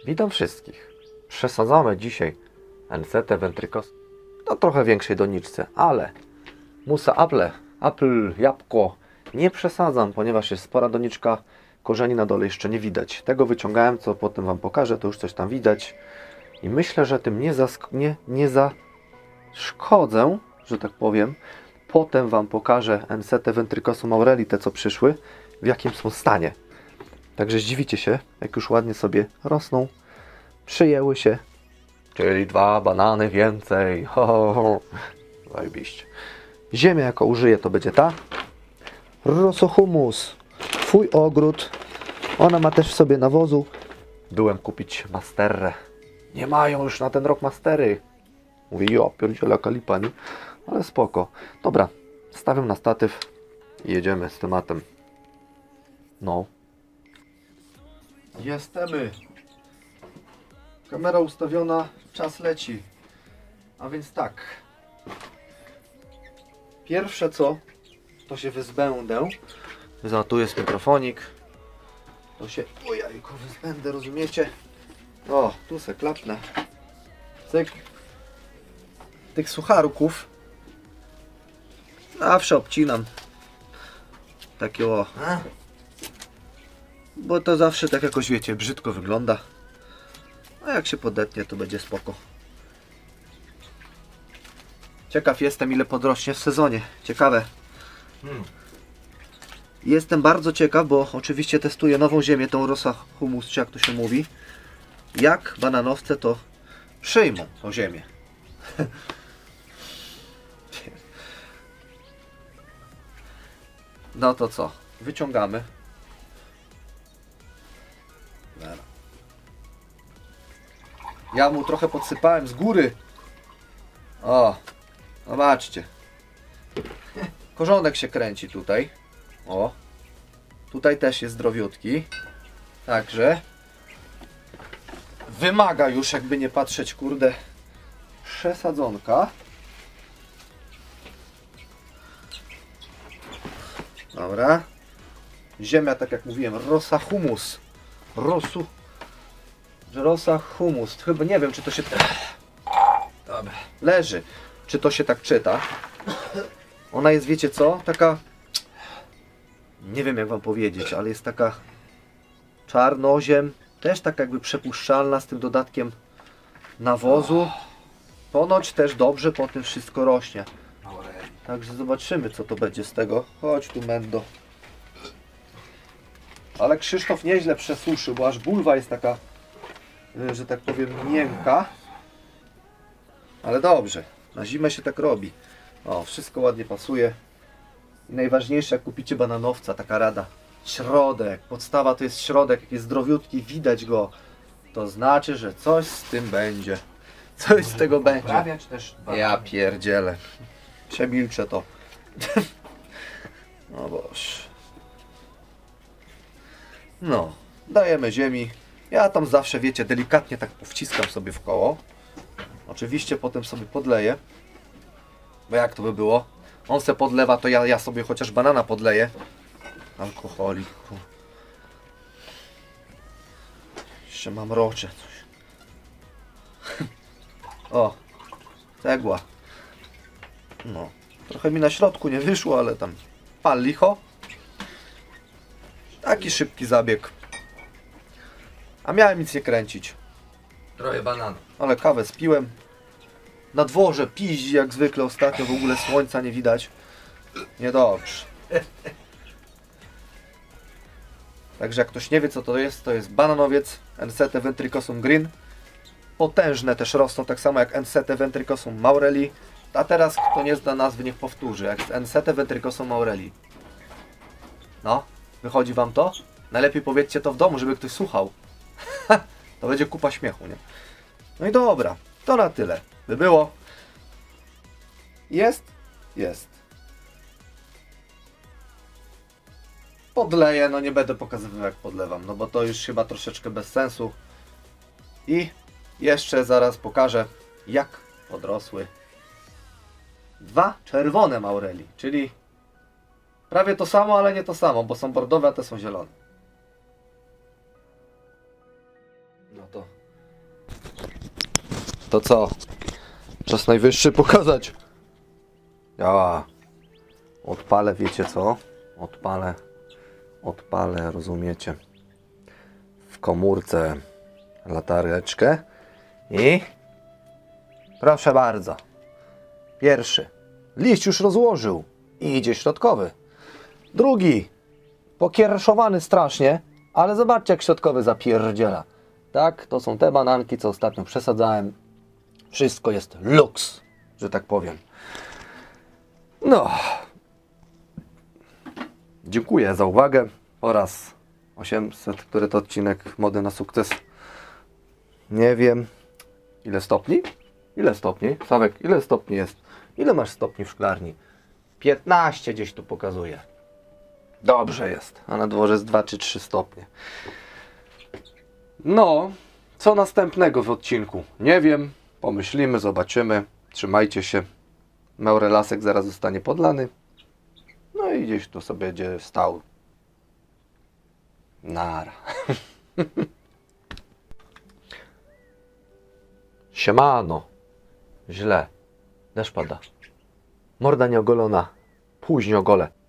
Witam wszystkich. Przesadzamy dzisiaj Ensete Ventricos do trochę większej doniczce, ale musa apple, jabłko nie przesadzam, ponieważ jest spora doniczka, korzeni na dole jeszcze nie widać. Tego wyciągałem, co potem Wam pokażę, to już coś tam widać i myślę, że tym nie zaszkodzę, że tak powiem. Potem Wam pokażę Ensete Ventricosum Aureli, te co przyszły, w jakim są stanie. Także zdziwicie się, jak już ładnie sobie rosną, przyjęły się, czyli 2 banany więcej. Ho, ho, ho. Zajebiście. Ziemia, jaką użyję, to będzie ta. Rosohumus, twój ogród. Ona ma też w sobie nawozu. Byłem kupić masterę. Nie mają już na ten rok mastery. Mówię, jo, pierdziela kalipani, ale spoko. Dobra, stawiam na statyw i jedziemy z tematem. No. Jesteśmy. Kamera ustawiona, czas leci. A więc tak. Pierwsze co, to się wyzbędę. Tu jest mikrofonik. To się, ojajku, wyzbędę, rozumiecie? O, tu se klapnę. Cyk. Tych sucharków zawsze obcinam. Takie o. Bo to zawsze tak jakoś, wiecie, brzydko wygląda. A jak się podetnie, to będzie spoko. Ciekaw jestem, ile podrośnie w sezonie. Ciekawe. Jestem bardzo ciekaw, bo oczywiście testuję nową ziemię, tą Rosahumus, czy jak to się mówi. Jak bananowce to przyjmą tą ziemię. No to co? Wyciągamy. Ja mu trochę podsypałem z góry. O, zobaczcie. Korzonek się kręci tutaj. O, tutaj też jest zdrowiutki. Także wymaga już, jakby nie patrzeć, kurde, przesadzonka. Dobra. Ziemia, tak jak mówiłem, Rosahumus. Rosahumus. Chyba nie wiem, czy to się... Dobra. Leży. Czy to się tak czyta? Ona jest, wiecie co? Taka... Nie wiem, jak Wam powiedzieć, ale jest taka czarnoziem. Też tak jakby przepuszczalna, z tym dodatkiem nawozu. Ponoć też dobrze po tym wszystko rośnie. Także zobaczymy, co to będzie z tego. Chodź tu, Mendo. Ale Krzysztof nieźle przesuszył, bo aż bulwa jest taka, że tak powiem, miękka. Ale dobrze. Na zimę się tak robi. O, wszystko ładnie pasuje. I najważniejsze, jak kupicie bananowca, taka rada. Środek. Podstawa to jest środek. Jak jest zdrowiutki, widać go. To znaczy, że coś z tym będzie. Coś z tego będzie. Ja pierdzielę. Przemilczę to. No boż. No, dajemy ziemi. Ja tam zawsze, wiecie, delikatnie tak powciskam sobie w koło. Oczywiście potem sobie podleję. Bo jak to by było? On se podlewa, to ja sobie chociaż banana podleję. Alkoholiku. Jeszcze mam rocze coś. O, cegła. No, trochę mi na środku nie wyszło, ale tam pal licho. Taki szybki zabieg. A miałem nic nie kręcić. Trochę bananów. Ale kawę spiłem. Na dworze piździ jak zwykle ostatnio, w ogóle słońca nie widać. Niedobrze. Także jak ktoś nie wie, co to jest bananowiec Ensete Ventricosum Green. Potężne też rosną, tak samo jak Ensete Ventricosum Maureli. A teraz kto nie zna nazwy, niech powtórzy. Jak Ensete Ventricosum Maureli. No, wychodzi Wam to? Najlepiej powiedzcie to w domu, żeby ktoś słuchał. To będzie kupa śmiechu, nie? No i dobra, to na tyle by było. Jest? Jest. Podleję, no nie będę pokazywał, jak podlewam, no bo to już chyba troszeczkę bez sensu. I jeszcze zaraz pokażę, jak podrosły 2 czerwone maureli, czyli prawie to samo, ale nie to samo, bo są bordowe, a te są zielone. No to to co? Czas najwyższy pokazać. Ja odpalę, wiecie co? Odpalę, rozumiecie? W komórce latareczkę i proszę bardzo. Pierwszy. Liść już rozłożył i idzie środkowy. Drugi. Pokierszowany strasznie, ale zobaczcie jak środkowy zapierdziela. Tak, to są te bananki, co ostatnio przesadzałem. Wszystko jest luks, że tak powiem. No. Dziękuję za uwagę. Po raz 800, który to odcinek Mody na sukces. Nie wiem. Ile stopni? Ile stopni? Sławek, ile stopni jest? Ile masz stopni w szklarni? 15 gdzieś tu pokazuje. Dobrze jest. A na dworze jest 2 czy 3 stopnie. No, co następnego w odcinku? Nie wiem. Pomyślimy, zobaczymy. Trzymajcie się. Maurelasek zaraz zostanie podlany. No i gdzieś tu sobie będzie stał. Nara. Siemano. Źle. Deszcz pada. Morda nieogolona. Później ogolę.